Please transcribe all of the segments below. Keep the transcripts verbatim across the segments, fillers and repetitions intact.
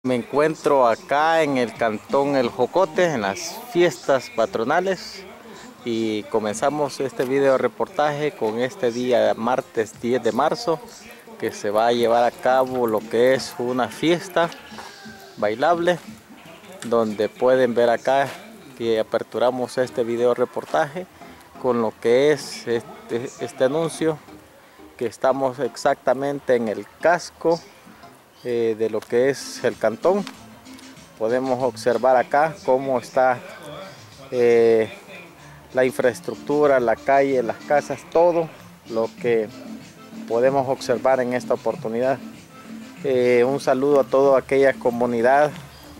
Me encuentro acá en el cantón El Jocote, en las fiestas patronales, y comenzamos este video reportaje con este día martes diez de marzo, que se va a llevar a cabo lo que es una fiesta bailable, donde pueden ver acá que aperturamos este video reportaje con lo que es este, este anuncio, que estamos exactamente en el casco Eh, de lo que es el cantón. Podemos observar acá cómo está eh, la infraestructura, la calle, las casas, todo lo que podemos observar en esta oportunidad. Eh, un saludo a toda aquella comunidad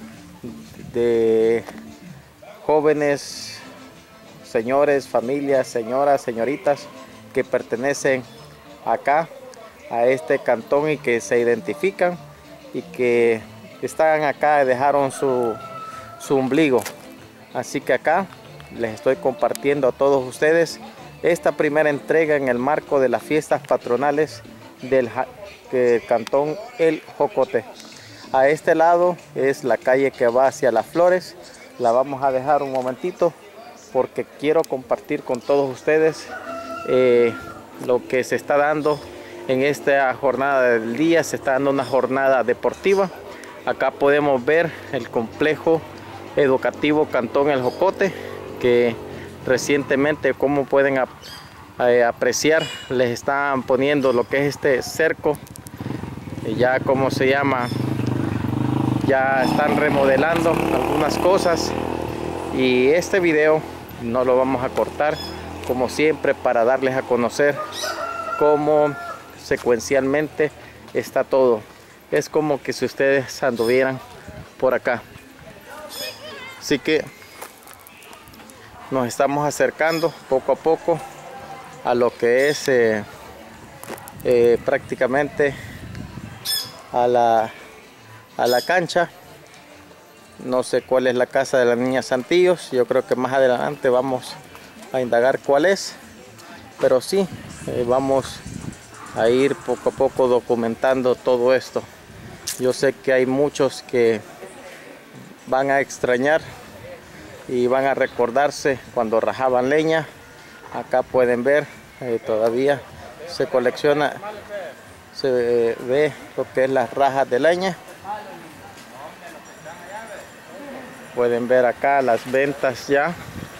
de jóvenes, señores, familias, señoras, señoritas que pertenecen acá a este cantón y que se identifican y que están acá, dejaron su, su ombligo. Así que acá les estoy compartiendo a todos ustedes esta primera entrega en el marco de las fiestas patronales del, del cantón El Jocote. A este lado es la calle que va hacia Las Flores. La vamos a dejar un momentito porque quiero compartir con todos ustedes eh, lo que se está dando en esta jornada del día. Se está dando una jornada deportiva. Acá podemos ver el complejo educativo Cantón El Jocote, que recientemente, como pueden ap eh, apreciar, les están poniendo lo que es este cerco, eh, ya como se llama, ya están remodelando algunas cosas, y este video no lo vamos a cortar, como siempre, para darles a conocer cómo secuencialmente está todo. Es como que si ustedes anduvieran por acá. Así que nos estamos acercando poco a poco a lo que es eh, eh, prácticamente a la, a la cancha. No sé cuál es la casa de la niña Santillos. Yo creo que más adelante vamos a indagar cuál es, pero sí, eh, vamos a ir poco a poco documentando todo esto. Yo sé que hay muchos que van a extrañar y van a recordarse cuando rajaban leña. Acá pueden ver, eh, todavía se colecciona, se eh, ve lo que es las rajas de leña. Pueden ver acá las ventas ya.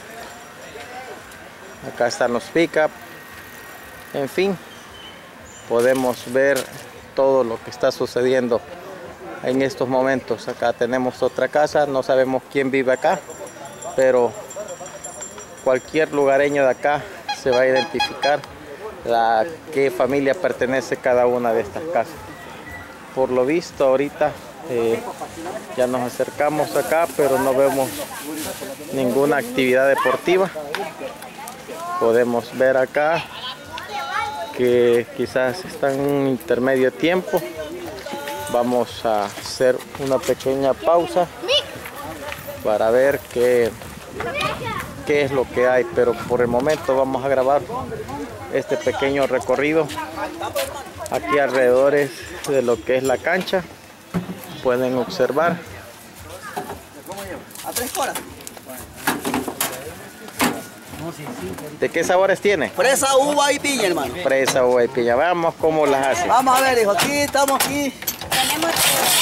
Acá están los pick-up. En fin, podemos ver todo lo que está sucediendo en estos momentos. Acá tenemos otra casa, no sabemos quién vive acá, pero cualquier lugareño de acá se va a identificar a qué familia pertenece cada una de estas casas. Por lo visto ahorita eh, ya nos acercamos acá, pero no vemos ninguna actividad deportiva. Podemos ver acá que quizás están en un intermedio tiempo. Vamos a hacer una pequeña pausa para ver qué, qué es lo que hay, pero por el momento vamos a grabar este pequeño recorrido aquí alrededor de lo que es la cancha. Pueden observar. A tres horas. ¿De qué sabores tiene? Fresa, uva y piña, hermano. Fresa, uva y piña. Vamos cómo las hace. Vamos a ver, hijo. Aquí estamos aquí. Tenemos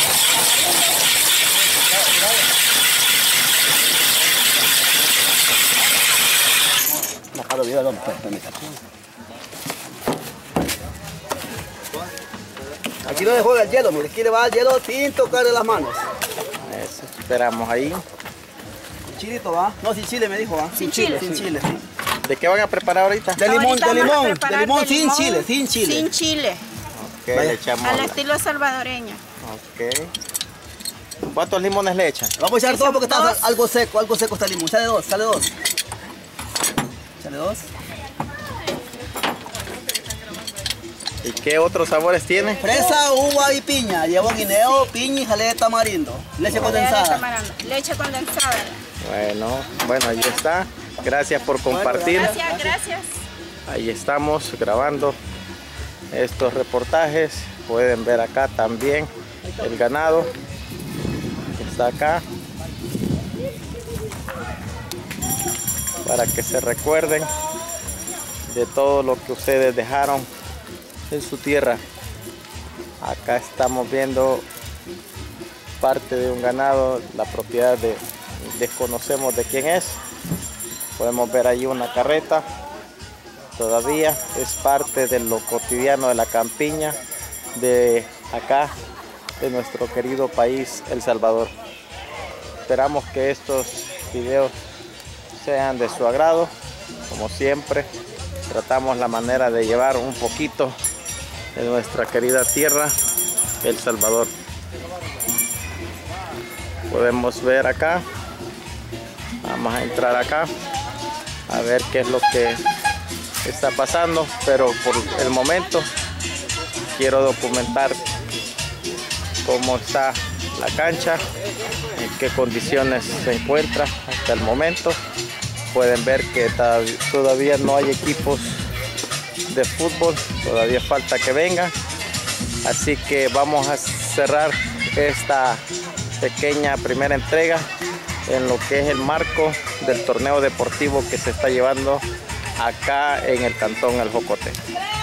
Aquí no le juega el hielo, mire. Aquí le va el hielo sin tocarle las manos. Eso, esperamos ahí. Chilito, ¿va? No, sin chile me dijo, ¿va? Sin chile. Sin chile, sí. ¿De qué van a preparar ahorita? De limón, Ahorita de vamos a limón, de preparar limón de sin limón chile, sin chile. Sin chile, Ok, le echamos. al estilo salvadoreño. Ok. ¿Cuántos limones le echan? Vamos a echar todo porque está Dos. algo seco, algo seco está el limón. Sale dos, sale dos. Sale dos. ¿Y qué otros sabores tiene? Fresa, uva y piña. Llevo guineo, piña y jalea de tamarindo. Leche condensada. Leche condensada. Bueno, bueno, ahí está. Gracias por compartir. Gracias, gracias. Ahí estamos grabando estos reportajes. Pueden ver acá también el ganado. hasta acá, para que se recuerden de todo lo que ustedes dejaron en su tierra. Acá estamos viendo parte de un ganado, la propiedad de, desconocemos de quién es. Podemos ver ahí una carreta, todavía es parte de lo cotidiano de la campiña de acá, de nuestro querido país, El Salvador. Esperamos que estos videos sean de su agrado. Como siempre, tratamos la manera de llevar un poquito de nuestra querida tierra, El Salvador. Podemos ver acá, vamos a entrar acá a ver qué es lo que está pasando, pero por el momento quiero documentar cómo está la cancha, en qué condiciones se encuentra hasta el momento. Pueden ver que todavía no hay equipos de fútbol, todavía falta que vengan, así que vamos a cerrar esta pequeña primera entrega en lo que es el marco del torneo deportivo que se está llevando acá en el cantón El Jocote.